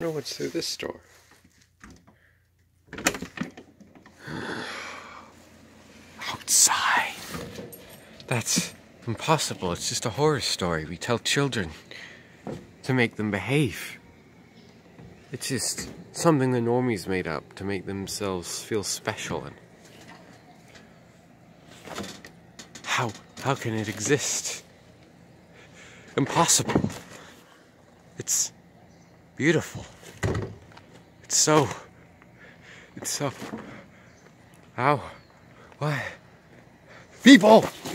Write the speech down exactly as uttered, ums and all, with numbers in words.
I wonder what's through this door. Outside. That's impossible. It's just a horror story we tell children to make them behave. It's just something the normies made up to make themselves feel special. And how how can it exist? Impossible. It's beautiful. It's so it's so how? Why? People!